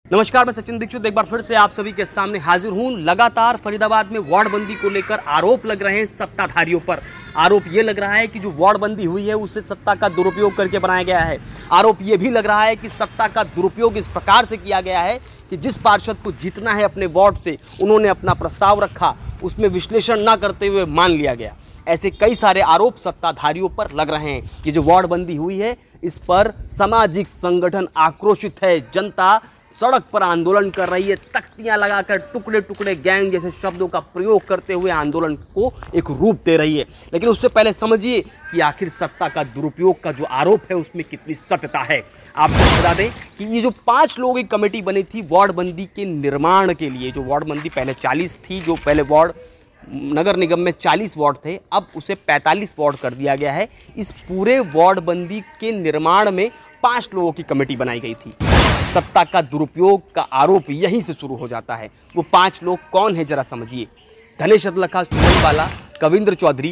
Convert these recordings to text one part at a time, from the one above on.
नमस्कार, मैं सचिन दीक्षित एक बार फिर से आप सभी के सामने हाजिर हूं। लगातार फरीदाबाद में वार्डबंदी को लेकर आरोप लग रहे हैं सत्ताधारियों पर। आरोप ये लग रहा है कि जो वार्डबंदी हुई है उसे सत्ता का दुरुपयोग करके बनाया गया है। आरोप ये भी लग रहा है कि सत्ता का दुरुपयोग इस प्रकार से किया गया है कि जिस पार्षद को जीतना है अपने वार्ड से, उन्होंने अपना प्रस्ताव रखा, उसमें विश्लेषण न करते हुए मान लिया गया। ऐसे कई सारे आरोप सत्ताधारियों पर लग रहे हैं कि जो वार्डबंदी हुई है इस पर सामाजिक संगठन आक्रोशित है। जनता सड़क पर आंदोलन कर रही है, तख्तियां लगाकर टुकड़े टुकड़े गैंग जैसे शब्दों का प्रयोग करते हुए आंदोलन को एक रूप दे रही है। लेकिन उससे पहले समझिए कि आखिर सत्ता का दुरुपयोग का जो आरोप है उसमें कितनी सत्यता है। आपको बता दें कि ये जो 5 लोगों की कमेटी बनी थी वार्डबंदी के निर्माण के लिए, जो वार्डबंदी पहले 40 थी, जो पहले वार्ड नगर निगम में 40 वार्ड थे, अब उसे 45 वार्ड कर दिया गया है। इस पूरे वार्डबंदी के निर्माण में 5 लोगों की कमेटी बनाई गई थी। सत्ता का दुरुपयोग का आरोप यहीं से शुरू हो जाता है। वो 5 लोग कौन है जरा समझिए। धनेश अदलखा, सुमन बाला, कविंद्र चौधरी,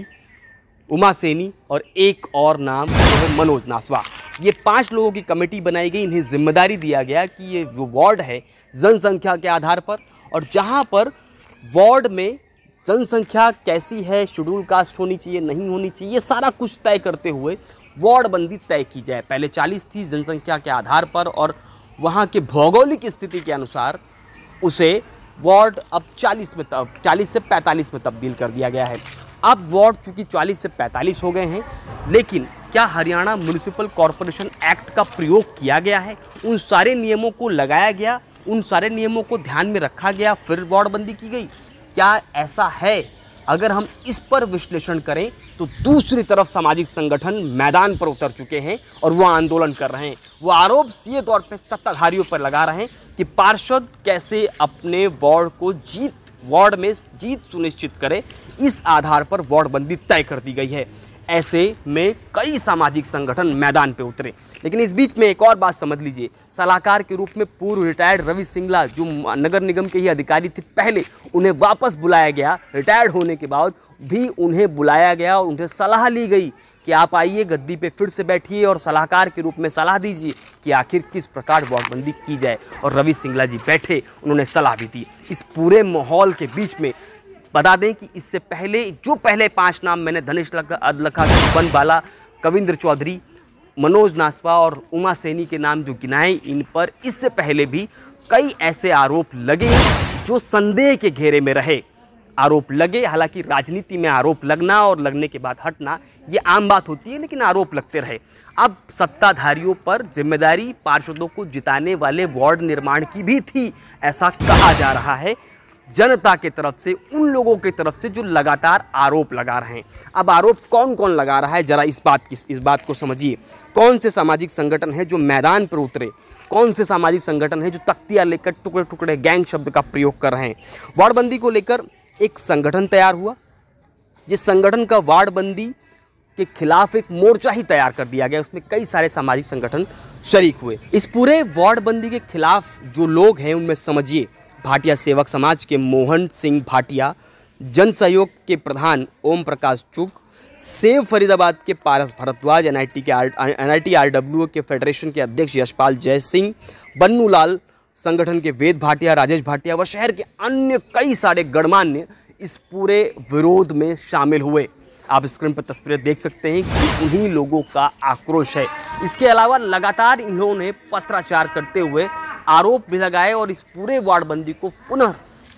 उमा सेनी और एक और नाम है मनोज नासवा। ये 5 लोगों की कमेटी बनाई गई। इन्हें जिम्मेदारी दिया गया कि ये जो वार्ड है जनसंख्या के आधार पर, और जहाँ पर वार्ड में जनसंख्या कैसी है, शेड्यूल कास्ट होनी चाहिए, नहीं होनी चाहिए, ये सारा कुछ तय करते हुए वार्डबंदी तय की जाए। पहले 40 थी जनसंख्या के आधार पर और वहाँ के भौगोलिक स्थिति के अनुसार उसे वार्ड अब 40 से 45 में तब्दील कर दिया गया है। अब वार्ड चूँकि 40 से 45 हो गए हैं, लेकिन क्या हरियाणा म्यूनिसिपल कॉरपोरेशन एक्ट का प्रयोग किया गया है? उन सारे नियमों को लगाया गया, उन सारे नियमों को ध्यान में रखा गया, फिर वार्डबंदी की गई? क्या ऐसा है? अगर हम इस पर विश्लेषण करें तो दूसरी तरफ सामाजिक संगठन मैदान पर उतर चुके हैं और वो आंदोलन कर रहे हैं। वो आरोप सीधे तौर पर सत्ताधारियों पर लगा रहे हैं कि पार्षद कैसे अपने वार्ड में जीत सुनिश्चित करे, इस आधार पर वार्डबंदी तय कर दी गई है। ऐसे में कई सामाजिक संगठन मैदान पे उतरे। लेकिन इस बीच में एक और बात समझ लीजिए, सलाहकार के रूप में पूर्व रिटायर्ड रवि सिंगला, जो नगर निगम के ही अधिकारी थे पहले, उन्हें वापस बुलाया गया। रिटायर्ड होने के बाद भी उन्हें बुलाया गया और उनसे सलाह ली गई कि आप आइए, गद्दी पे फिर से बैठिए और सलाहकार के रूप में सलाह दीजिए कि आखिर किस प्रकार वार्डबंदी की जाए। और रवि सिंगला जी बैठे, उन्होंने सलाह भी दी। इस पूरे माहौल के बीच में बता दें कि इससे पहले जो पहले 5 नाम मैंने धनेश अदलखा, सुमन बाला, कविंद्र चौधरी, मनोज नासवा और उमा सेनी के नाम जो गिनाए, इन पर इससे पहले भी कई ऐसे आरोप लगे जो संदेह के घेरे में रहे। आरोप लगे, हालांकि राजनीति में आरोप लगना और लगने के बाद हटना ये आम बात होती है, लेकिन आरोप लगते रहे। अब सत्ताधारियों पर जिम्मेदारी पार्षदों को जिताने वाले वार्ड निर्माण की भी थी, ऐसा कहा जा रहा है जनता के तरफ से, उन लोगों के तरफ से जो लगातार आरोप लगा रहे हैं। अब आरोप कौन कौन लगा रहा है, जरा इस बात को समझिए। कौन से सामाजिक संगठन है जो मैदान पर उतरे? कौन से सामाजिक संगठन है जो तख्तियां लेकर टुकड़े टुकड़े गैंग शब्द का प्रयोग कर रहे हैं? वार्डबंदी को लेकर एक संगठन तैयार हुआ, जिस संगठन का वार्डबंदी के खिलाफ एक मोर्चा ही तैयार कर दिया गया। उसमें कई सारे सामाजिक संगठन शरीक हुए। इस पूरे वार्डबंदी के खिलाफ जो लोग हैं उनमें समझिए, भाटिया सेवक समाज के मोहन सिंह भाटिया, जन सहयोग के प्रधान ओम प्रकाश चुग, सेव फरीदाबाद के पारस भारद्वाज, NIT RWO के फेडरेशन के अध्यक्ष यशपाल जय सिंह, बन्नू लाल संगठन के वेद भाटिया, राजेश भाटिया व शहर के अन्य कई सारे गणमान्य इस पूरे विरोध में शामिल हुए। आप स्क्रीन पर तस्वीरें देख सकते हैं कि उन्हीं लोगों का आक्रोश है। इसके अलावा लगातार इन्होंने पत्राचार करते हुए आरोप भी लगाए और इस पूरे वार्डबंदी को पुनः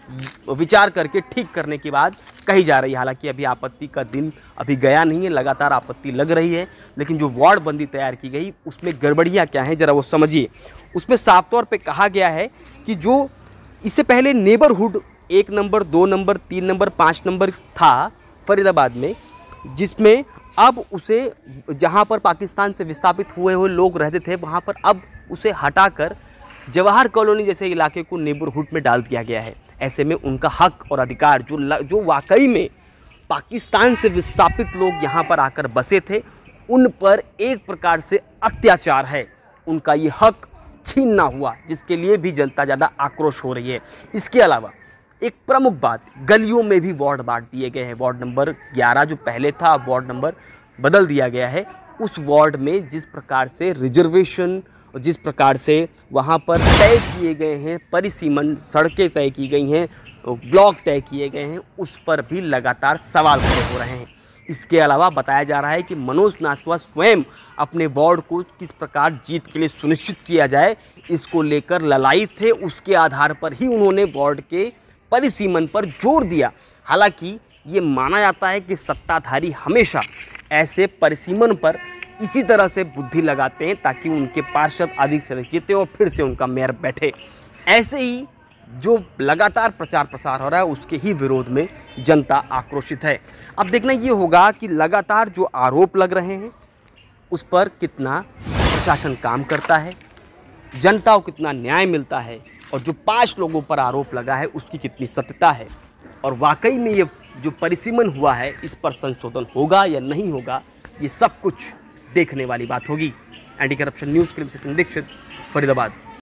विचार करके ठीक करने की बात कही जा रही है। हालांकि अभी आपत्ति का दिन अभी गया नहीं है, लगातार आपत्ति लग रही है, लेकिन जो वार्डबंदी तैयार की गई उसमें गड़बड़ियाँ क्या हैं जरा वो समझिए। उसमें साफ तौर पे कहा गया है कि जो इससे पहले neighbourhood 1 number, 2 number, 3 number, 5 number था फरीदाबाद में, जिसमें अब उसे जहाँ पर पाकिस्तान से विस्थापित हुए लोग रहते थे वहाँ पर अब उसे हटाकर जवाहर कॉलोनी जैसे इलाके को नेबरहुड में डाल दिया गया है। ऐसे में उनका हक और अधिकार जो वाकई में पाकिस्तान से विस्थापित लोग यहाँ पर आकर बसे थे, उन पर एक प्रकार से अत्याचार है। उनका ये हक छीनना हुआ, जिसके लिए भी जनता ज़्यादा आक्रोश हो रही है। इसके अलावा एक प्रमुख बात, गलियों में भी वार्ड बांट दिए गए हैं। वार्ड नंबर 11 जो पहले था, वार्ड नंबर बदल दिया गया है। उस वार्ड में जिस प्रकार से रिजर्वेशन और जिस प्रकार से वहाँ पर तय किए गए हैं परिसीमन, सड़कें तय की गई हैं, ब्लॉक तय किए गए हैं, उस पर भी लगातार सवाल खड़े हो रहे हैं। इसके अलावा बताया जा रहा है कि मनोज नासवा स्वयं अपने वार्ड को किस प्रकार जीत के लिए सुनिश्चित किया जाए, इसको लेकर ललायित थे। उसके आधार पर ही उन्होंने वार्ड के परिसीमन पर जोर दिया। हालांकि ये माना जाता है कि सत्ताधारी हमेशा ऐसे परिसीमन पर इसी तरह से बुद्धि लगाते हैं ताकि उनके पार्षद अधिक से अधिक जीते और फिर से उनका मेयर बैठे। ऐसे ही जो लगातार प्रचार प्रसार हो रहा है उसके ही विरोध में जनता आक्रोशित है। अब देखना ये होगा कि लगातार जो आरोप लग रहे हैं उस पर कितना प्रशासन काम करता है, जनता को कितना न्याय मिलता है, और जो 5 लोगों पर आरोप लगा है उसकी कितनी सत्यता है, और वाकई में ये जो परिसीमन हुआ है इस पर संशोधन होगा या नहीं होगा, ये सब कुछ देखने वाली बात होगी। एंटी करप्शन न्यूज़ के लिए सचिन दीक्षित, फरीदाबाद।